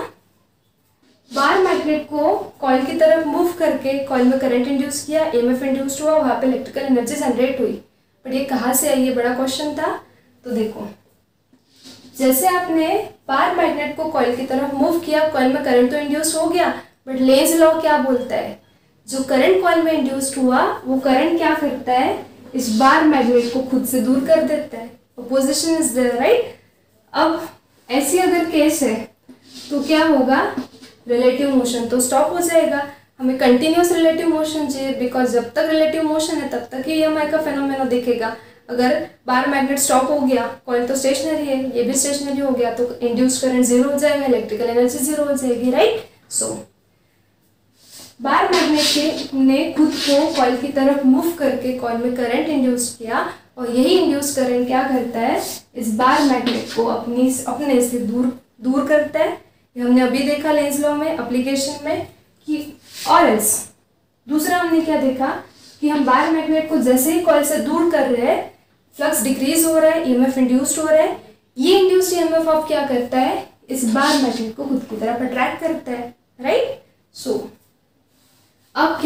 Speaker 1: बार मैग्नेट को कॉइल की तरफ मूव करके कॉइल में करंट इंड्यूस किया, ईएमएफ इंड्यूस्ड हुआ, वहाँ पे इलेक्ट्रिकल एनर्जी जनरेट हुई। बट ये कहाँ से आई, ये बड़ा क्वेश्चन था। तो देखो जैसे आपने बार मैग्नेट को कॉइल की तरफ मूव किया, कॉइल में करंट तो इंड्यूस हो गया, बट लेंज लॉ क्या बोलता है, जो करंट कॉइल में इंड्यूस्ड हुआ वो करंट क्या करता है, इस बार मैग्नेट को खुद से दूर कर देता है। Opposition is there, right. अब ऐसी अगर केस है तो क्या होगा, रिलेटिव मोशन तो स्टॉप हो जाएगा। हमें कंटिन्यूस रिलेटिव मोशन चाहिए, बिकॉज जब तक रिलेटिव मोशन है तब तक ही ईएमआई का फिनोमेना दिखेगा। अगर बार मैग्नेट स्टॉप हो गया, कॉइल तो स्टेशनरी है, ये भी स्टेशनरी हो गया, तो इंड्यूस करंट जीरो हो जाएगा, इलेक्ट्रिकल एनर्जी जीरो हो जाएगी, राइट। सो बार मैग्नेट ने खुद को कॉइल की तरफ मूव करके कॉइल में करंट इंड्यूस किया, और यही इंड्यूस करंट क्या करता है, इस बार मैग्नेट को अपने से दूर करता है। ये हमने अभी देखा लेंज लॉ में, एप्लीकेशन में कि, और एल्स दूसरा हमने क्या देखा कि हम बार मैग्नेट को जैसे ही कॉइल से दूर कर रहे हैं, फ्लक्स डिक्रीज हो रहा है, ईएमएफ इंड्यूस्ड हो रहा है। ये इंड्यूस्ड ईएमएफ अब क्या करता है, इस बार मैग्नेट को खुद की तरफ अट्रैक्ट करता है, राइट। सो अब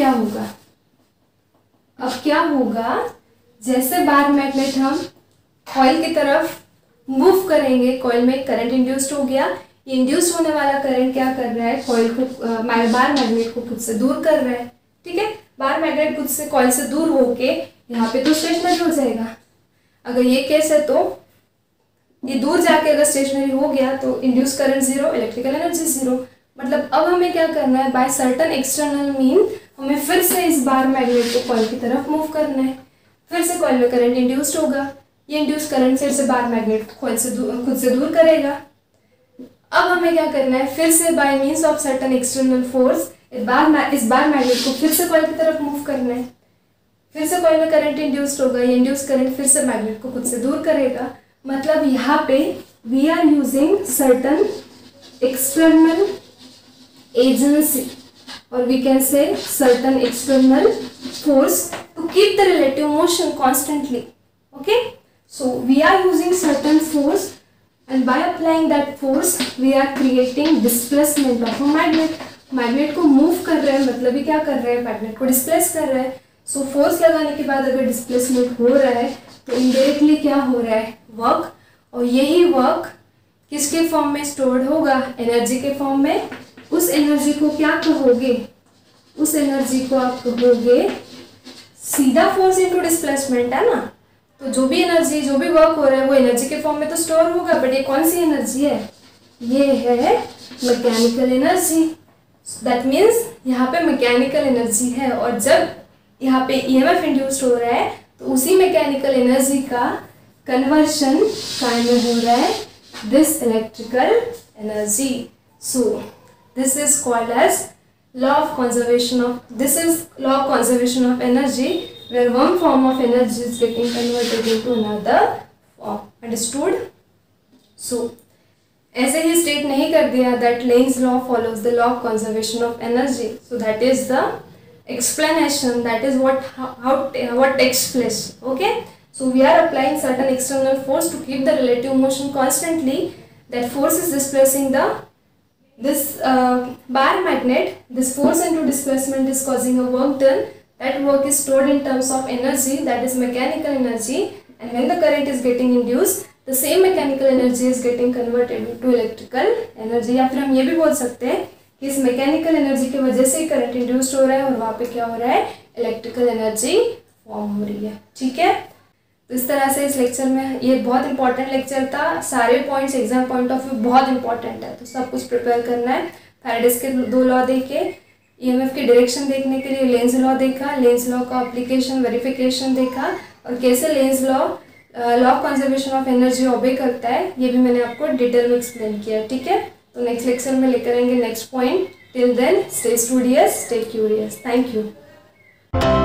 Speaker 1: क्या होगा, जैसे बार मैग्नेट हम कॉइल की तरफ मूव करेंगे, कॉइल में करंट इंड्यूस्ड हो गया, ये इंड्यूस्ड होने वाला करंट क्या कर रहा है, कॉइल को बार मैग्नेट को खुद से दूर कर रहा है, ठीक है। बार मैग्नेट खुद से कॉइल से दूर होके यहाँ पे तो स्टेशनरी हो जाएगा। अगर ये केस है तो ये दूर जाके अगर स्टेशनरी हो गया तो induce current zero, electrical energy zero. मतलब अब हमें क्या करना है, बाय सर्टन एक्सटर्नल मीन हमें फिर से इस बार मैग्नेट को कॉइल की तरफ मूव करना है, फिर से कॉइल में करंट इंड्यूस्ड होगा, ये इंड्यूस करंट फिर से बार मैग्नेट को कॉइल से खुद से दूर करेगा। अब हमें क्या करना है, फिर से by means of certain external force इस बार मैग्नेट को फिर से कॉइल की तरफ मूव करना है, फिर से कॉइल में करंट इंड्यूस्ड होगा, ये इंड्यूस करंट फिर से मैग्नेट को खुद से दूर करेगा। मतलब यहाँ पे we are using certain external agency और we can say certain external force to keep the relative motion constantly, okay. So we are using certain force and by applying that force we are creating displacement of a magnet। Magnet को move कर रहे हैं, मतलब ये क्या कर रहे हैं, मैग्नेट को डिस्प्लेस कर रहे हैं। सो फोर्स लगाने के बाद अगर डिस्प्लेसमेंट हो रहा है तो इनडायरेक्टली क्या हो रहा है, वर्क, और यही वर्क किसके फॉर्म में स्टोर्ड होगा, एनर्जी के फॉर्म में। उस एनर्जी को क्या कहोगे, उस एनर्जी को आप कहोगे सीधा फोर्स इनटू डिस्प्लेसमेंट, है ना। तो जो भी एनर्जी, जो भी वर्क हो रहा है वो एनर्जी के फॉर्म में तो स्टोर होगा, बट ये कौन सी एनर्जी है, ये है मैकेनिकल एनर्जी। दैट मीन्स यहाँ पे मैकेनिकल एनर्जी है, और जब यहाँ पे ईएमएफ इंड्यूस्ड हो रहा है तो उसी मैकेनिकल एनर्जी का कन्वर्शन काय में हो रहा है, this electrical energy. So this is called as law of conservation of energy, where one form of energy is getting converted into another form, understood। So ऐसे ही स्टेट नहीं कर दिया that Lenz's law follows the law of conservation of energy, so that is the explanation, that is what takes place, okay। So we are applying certain external force to keep the relative motion constantly, that force is displacing this bar magnet, this force into displacement is causing a work done, that work is stored in terms of energy, that is mechanical energy, and when the current is getting induced the same mechanical energy is getting converted into electrical energy। या फिर हम ये भी बोल सकते हैं कि इस मैकेनिकल एनर्जी की वजह से करंट इंड्यूस्ड हो रहा है और वहाँ पे क्या हो रहा है, इलेक्ट्रिकल एनर्जी फॉर्म हो रही है, ठीक है। तो इस तरह से इस लेक्चर में, ये बहुत इंपॉर्टेंट लेक्चर था, सारे points exam point of view बहुत इंपॉर्टेंट है, तो सब कुछ प्रिपेयर करना है। फैराडेज के दो लॉ देखे, ईएमएफ की डायरेक्शन देखने के लिए लेंज लॉ देखा, लेंज लॉ का एप्लीकेशन वेरिफिकेशन देखा, और कैसे Lenz law of conservation of energy obey करता है ये भी मैंने आपको डिटेल में एक्सप्लेन किया, ठीक है। तो नेक्स्ट लेक्चर में लेकर आएंगे next point. Till then stay studious, stay curious, thank you.